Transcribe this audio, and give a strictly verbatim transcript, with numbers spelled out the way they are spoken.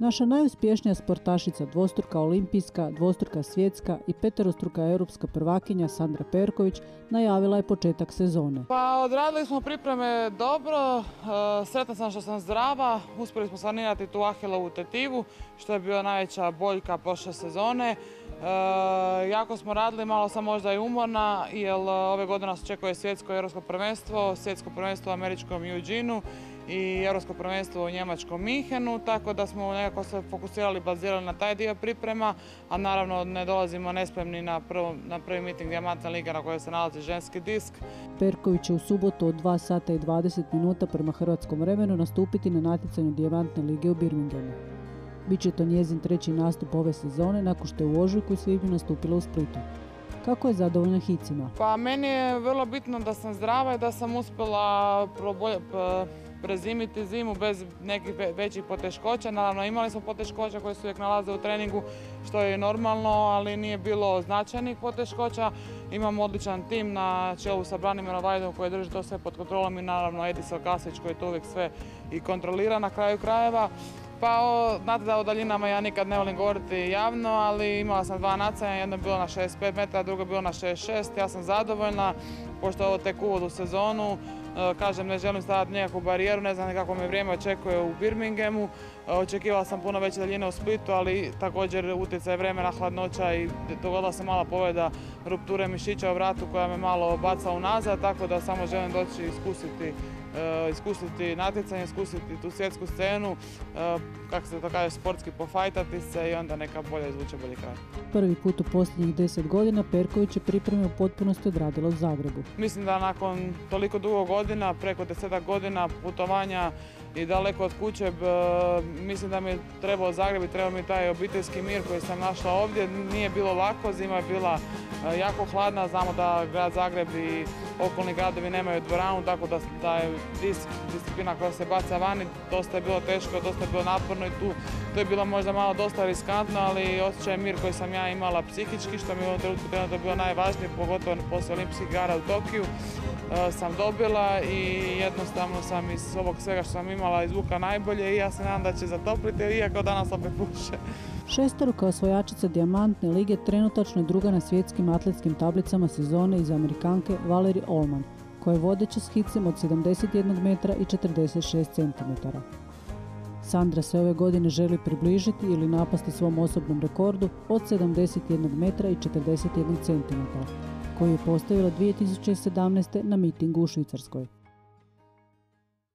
Naša najuspješnija sportašica, dvostruka olimpijska, dvostruka svjetska i peterostruka europska prvakinja Sandra Perković najavila je početak sezone. Pa odradili smo pripreme dobro, sretna sam što sam zdrava, uspjeli smo sanirati tu ahilovu tetivu, što je bila najveća boljka prošle sezone. E, jako smo radili, malo sam možda i umorna, jer ove godine nas očekuje svjetsko i europsko prvenstvo, svjetsko prvenstvo u američkom Eugeneu i europsko prvenstvo u njemačkom Minhenu, tako da smo nekako se fokusirali, bazirali na taj dio priprema, a naravno ne dolazimo nespremni na, prvo, na prvi miting Dijamantne lige na kojoj se nalazi ženski disk. Perković će u subotu od dva sata i dvadeset minuta prema hrvatskom vremenu nastupiti na natjecanju Dijamantne lige u Birminghamu. Biće to njezin treći nastup ove sezone nakon što je u ožujku i svibnju nastupila u Splitu. Kako je zadovoljna hicima? Pa meni je vrlo bitno da sam zdrava i da sam uspjela probolje, prezimiti zimu bez nekih većih poteškoća. Naravno, imali smo poteškoća koje se uvijek nalaze u treningu, što je normalno, ali nije bilo značajnih poteškoća. Imamo odličan tim na čelu sa Branimirom Vajdom koji drži to sve pod kontrolom i naravno Edis Kasić koji to uvijek sve i kontrolira na kraju krajeva. Pa o, znate da o daljinama ja nikad ne volim govoriti javno, ali imala sam dva nacanja, jedno je bilo na šezdeset pet metara, drugo je bilo na šezdeset šest. Ja sam zadovoljna, pošto je ovo tek uvod u sezonu. Kažem, ne želim staviti nikakvu barijeru, ne znam kako me vrijeme očekuje u Birminghamu. Očekivala sam puno veće daljine u Splitu, ali također utjecaj vremena, hladnoća i dogodila se mala povreda rupture mišića u vratu koja me malo baca unazad, tako da samo želim doći iskusiti iskusiti natjecanje, iskusiti tu svjetsku scenu, kako se to kaže, sportski pofajtati se i onda neka bolje izvuče bolji kraj. Prvi put u posljednjih deset godina Perković je pripreme u potpunosti odradila u Zagrebu. Mislim da nakon toliko dugo godina, preko desetak godina putovanja i daleko od kuće, mislim da mi je trebao Zagreb i trebao mi taj obiteljski mir koji sam našla ovdje. Nije bilo lako, zima je bila jako hladna, znamo da grad Zagreb i okolni gradovi nemaju dvoranu, tako da taj disk, disciplina koja se baca vani, dosta je bilo teško, dosta je bilo naporno i tu to je bilo možda malo dosta riskantno, ali osjećaj mir koji sam ja imala psihički, što mi je u ovom trenutku trenutno bilo najvažnije, pogotovo poslije olimpijskih igara u Tokiju, sam dobila i jednostavno sam iz ovog svega što sam imala izvuka najbolje i ja se nadam da će zatopliti, iako danas opet puše. Šestoruka osvajačica Dijamantne lige trenutačno je druga na svjetskim atletskim tablicama sezone iz Amerikanke Valerie Allman, koja je vodeća s hicem od sedamdeset jedan metra i četrdeset šest centimetara. Sandra se ove godine želi približiti ili napasti svom osobnom rekordu od sedamdeset jedan metra i četrdeset jedan centimetara, koji je postavila dvije tisuće sedamnaeste. na mitingu u Švicarskoj.